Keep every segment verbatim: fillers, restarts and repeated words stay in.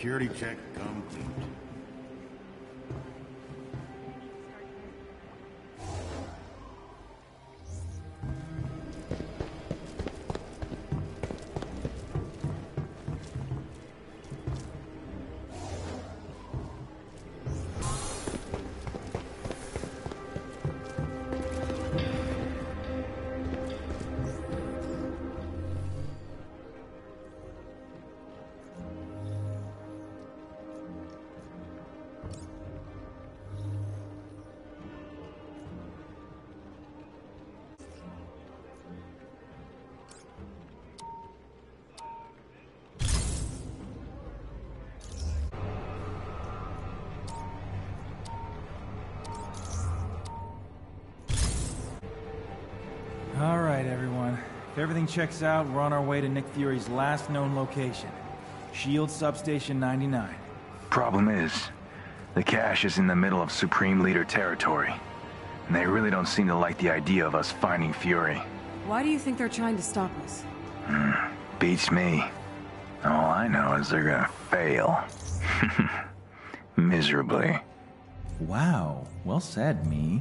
Security check complete. All right, everyone. If everything checks out, we're on our way to Nick Fury's last known location. Shield Substation ninety-nine. Problem is, the cache is in the middle of Supreme Leader territory. And they really don't seem to like the idea of us finding Fury. Why do you think they're trying to stop us? Mm, beats me. All I know is they're gonna fail. Miserably. Wow, well said, me.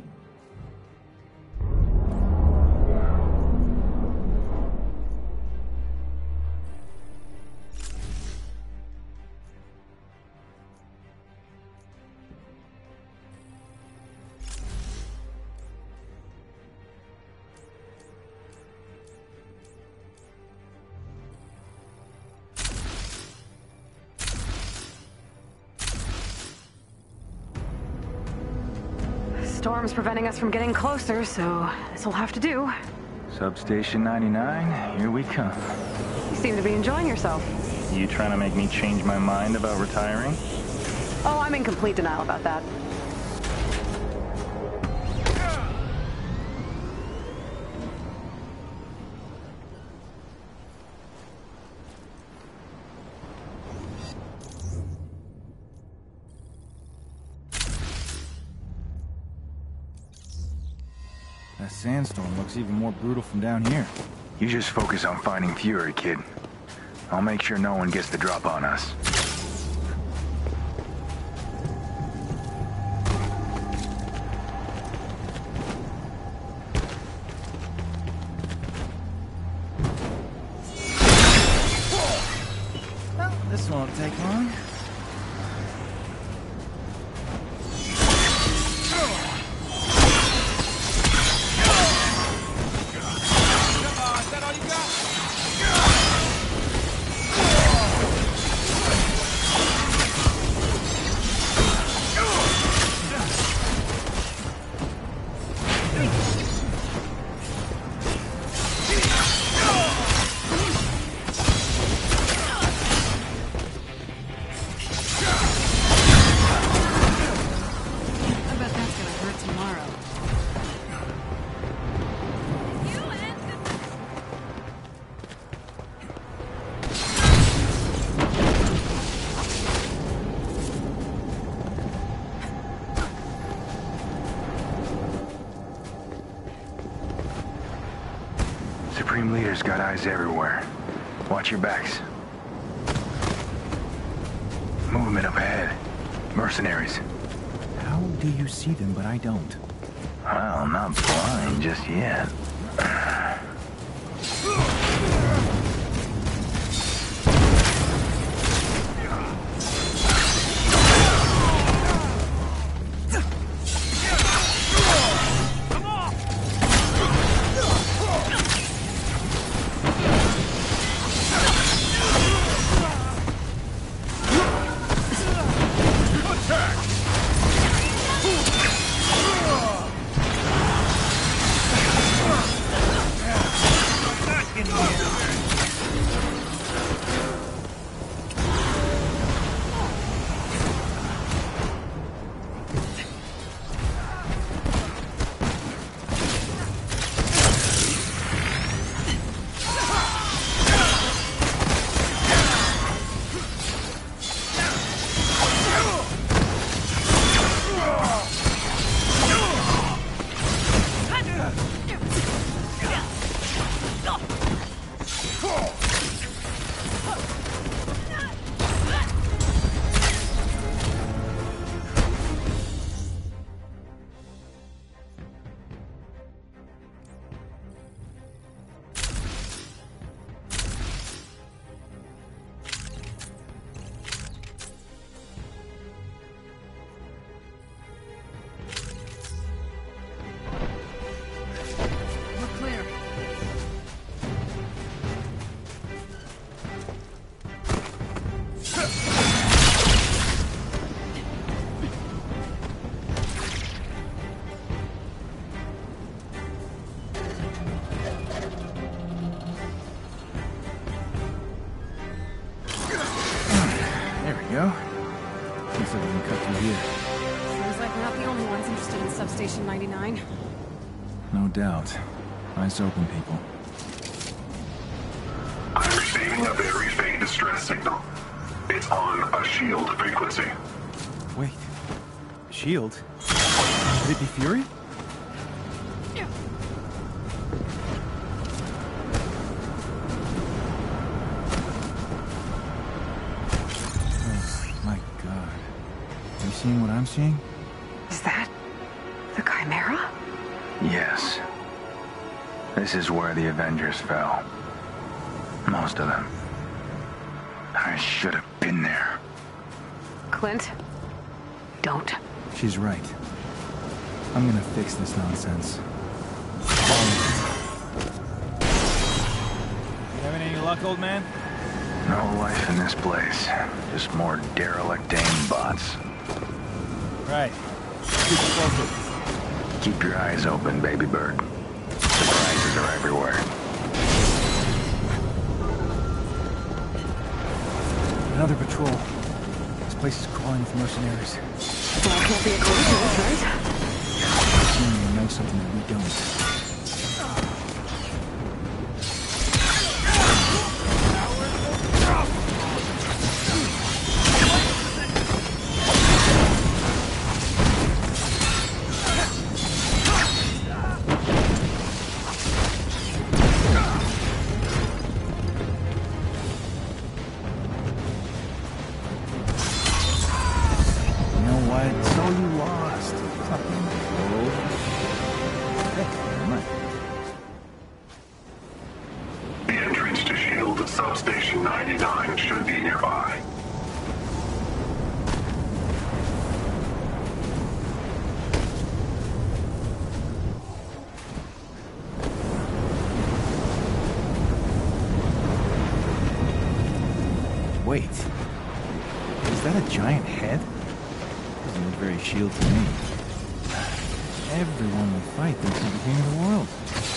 Storm's preventing us from getting closer, so this'll have to do. Substation ninety-nine, here we come. You seem to be enjoying yourself. You trying to make me change my mind about retiring? Oh, I'm in complete denial about that. That sandstorm looks even more brutal from down here. You just focus on finding Fury, kid. I'll make sure no one gets the drop on us. Well, this won't take long. Supreme Leader's got eyes everywhere. Watch your backs. Movement up ahead. Mercenaries. How do you see them, but I don't? Well, not blind just yet. Attack! Substation ninety-nine. No doubt. Eyes open, people. I'm receiving a very faint distress signal. It's on a shield frequency. Wait. Shield? Could it be Fury? Oh, my God. Are you seeing what I'm seeing? Is that the Chimera? Yes. This is where the Avengers fell. Most of them. I should have been there. Clint, don't. She's right. I'm gonna fix this nonsense. You having any luck, old man? No life in this place. Just more derelict AIM bots. Right. Keep it closer. Keep your eyes open, baby bird. Surprises are everywhere. Another patrol. This place is crawling with mercenaries. Well, it can't be a coincidence, right? Someone will know something that we don't. Substation ninety-nine should be nearby. Wait. Is that a giant head? Doesn't look very shield to me. Everyone we fight thinks he's the king of the world.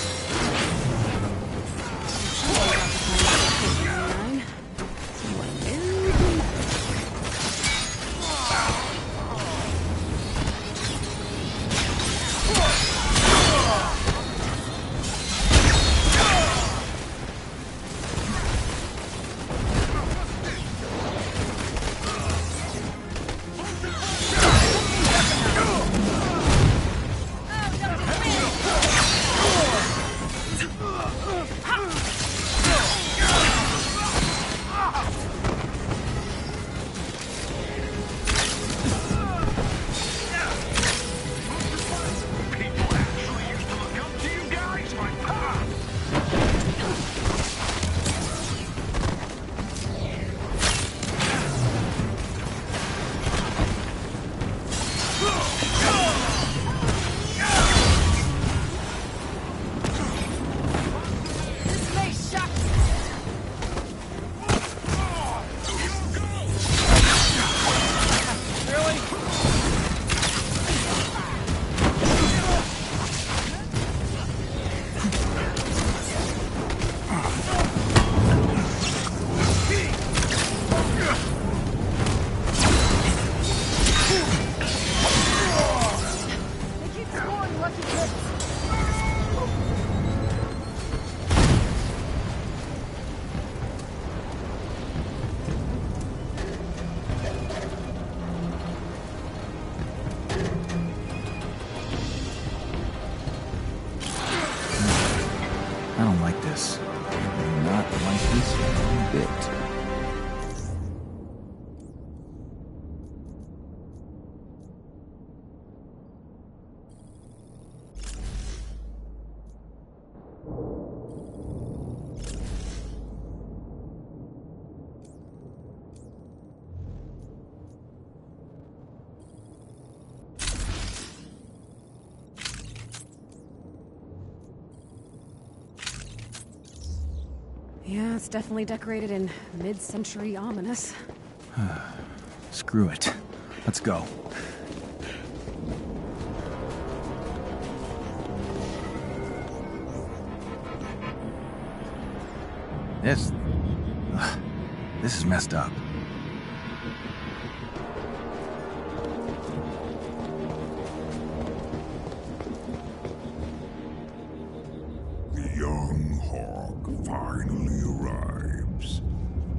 I don't like this. I do not like this one bit. Yeah, it's definitely decorated in mid-century ominous. Screw it. Let's go. This... Ugh, this is messed up.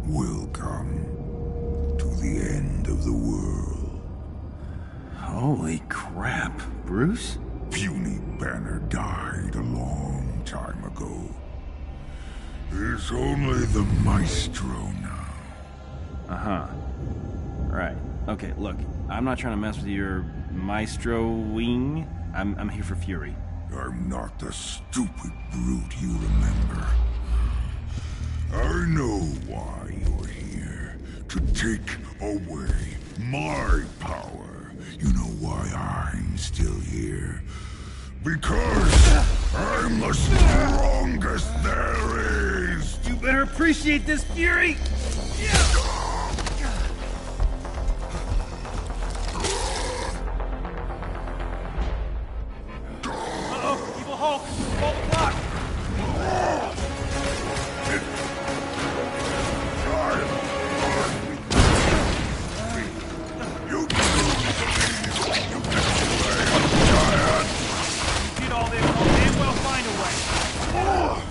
Welcome to the end of the world. Holy crap, Bruce? Puny Banner died a long time ago. It's only the Maestro now. Uh-huh. Right. Okay, look, I'm not trying to mess with your Maestro-wing. I'm, I'm here for Fury. I'm not the stupid brute you remember. I know why you're here. To take away my power. You know why I'm still here? Because I'm the strongest there is! You better appreciate this, Fury! Uh-oh! Evil Hulk! Pull the block! You did all this, I'll damn well find a way!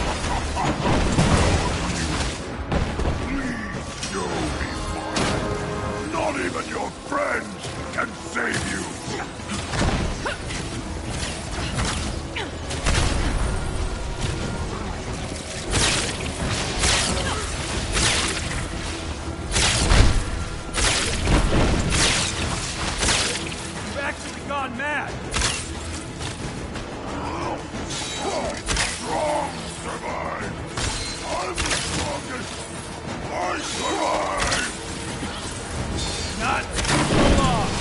Please, you'll be fine. Not even your friends can save you. You've actually gone mad! Strong survive. I'm the strongest. I survive. Not so long!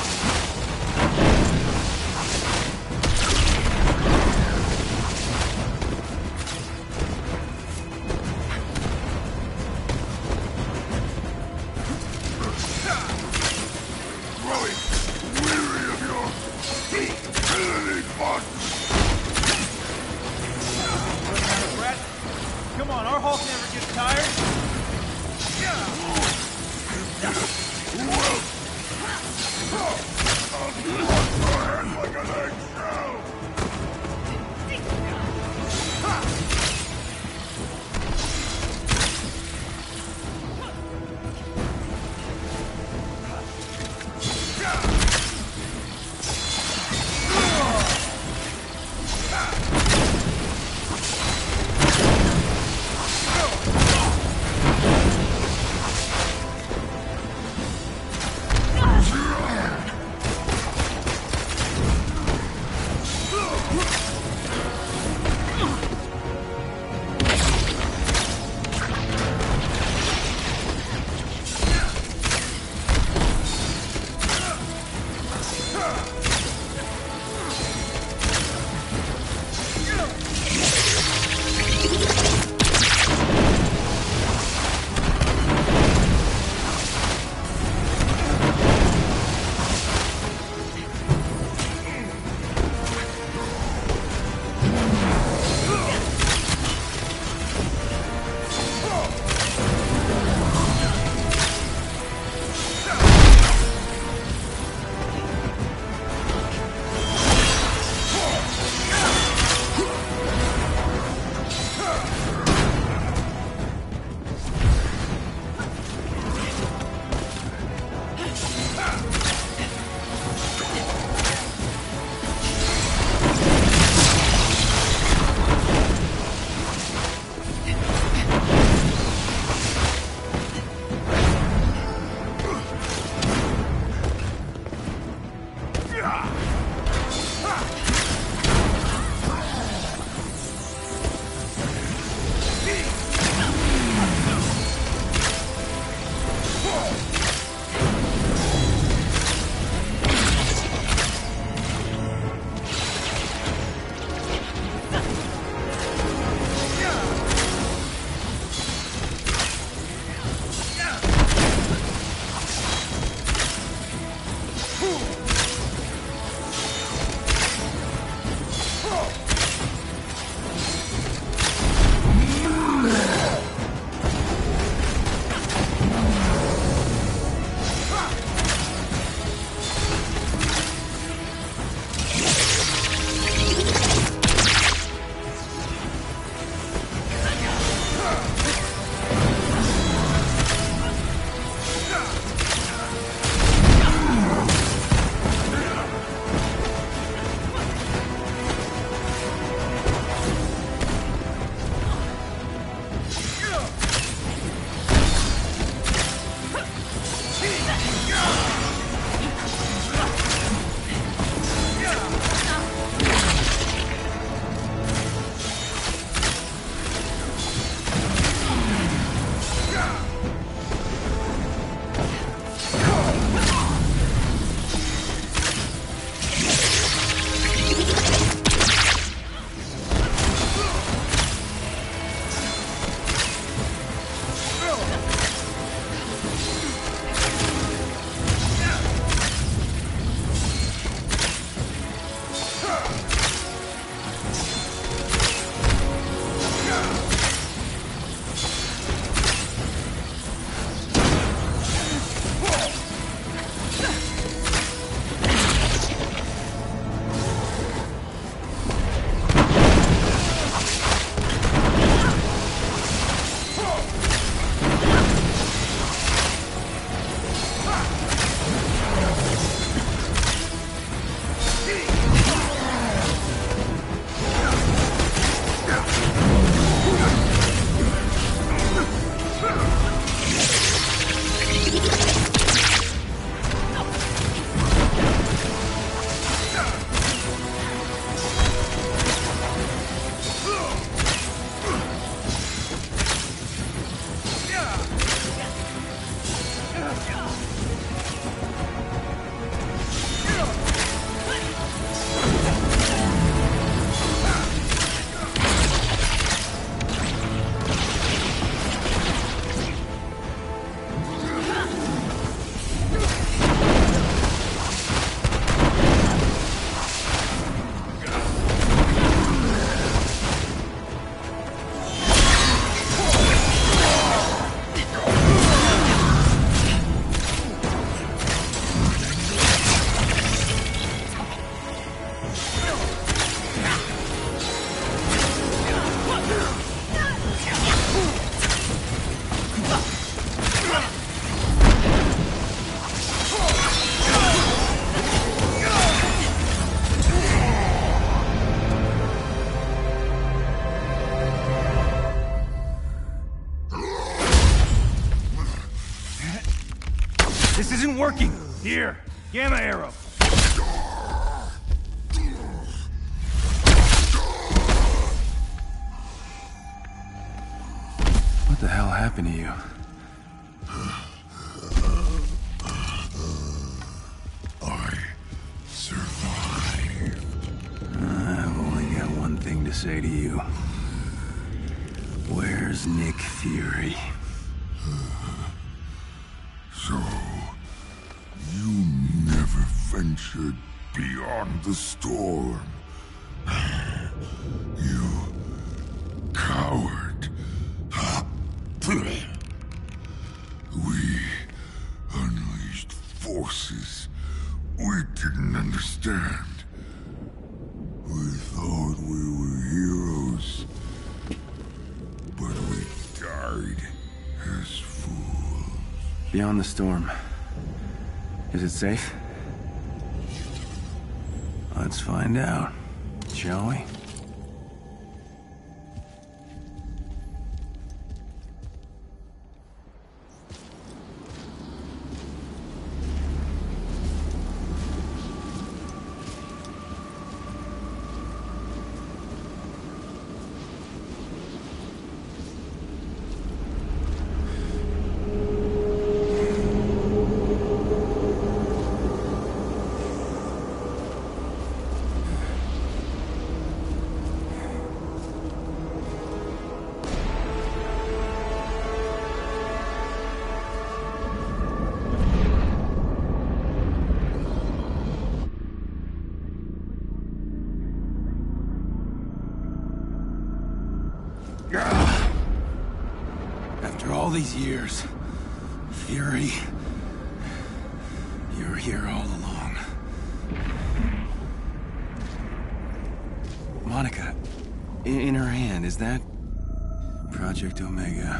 Growing weary of your stupidity, boss. Running out of breath? Come on, our Hulk never gets tired! Like an eggshell. This isn't working! Here, Gamma Arrow! What the hell happened to you? I survived. I've only got one thing to say to you. Where's Nick Fury? So, you never ventured beyond the storm. You coward. We unleashed forces we didn't understand. We thought we were heroes, but we died as fools. Beyond the storm. Is it safe? Let's find out, shall we? After all these years, Fury, you were here all along. Monica, in, in her hand, is that Project Omega?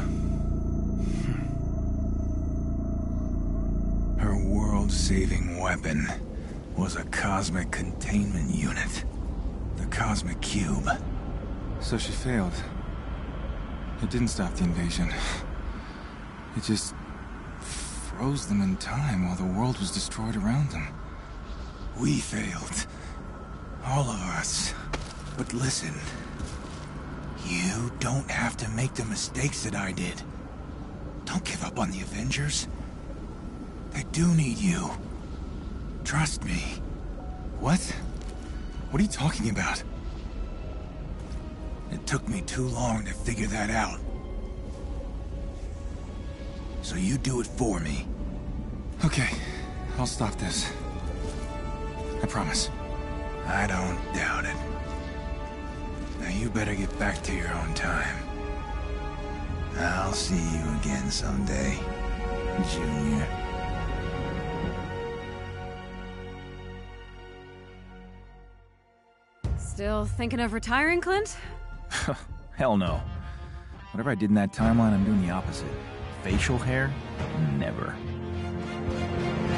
Her world-saving weapon was a cosmic containment unit. The Cosmic Cube. So she failed. It didn't stop the invasion. It just froze them in time while the world was destroyed around them. We failed. All of us. But listen. You don't have to make the mistakes that I did. Don't give up on the Avengers. They do need you. Trust me. What? What are you talking about? It took me too long to figure that out. So you do it for me. Okay, I'll stop this. I promise. I don't doubt it. Now you better get back to your own time. I'll see you again someday, Junior. Still thinking of retiring, Clint? Hell no. Whatever I did in that timeline, I'm doing the opposite. Facial hair? Never.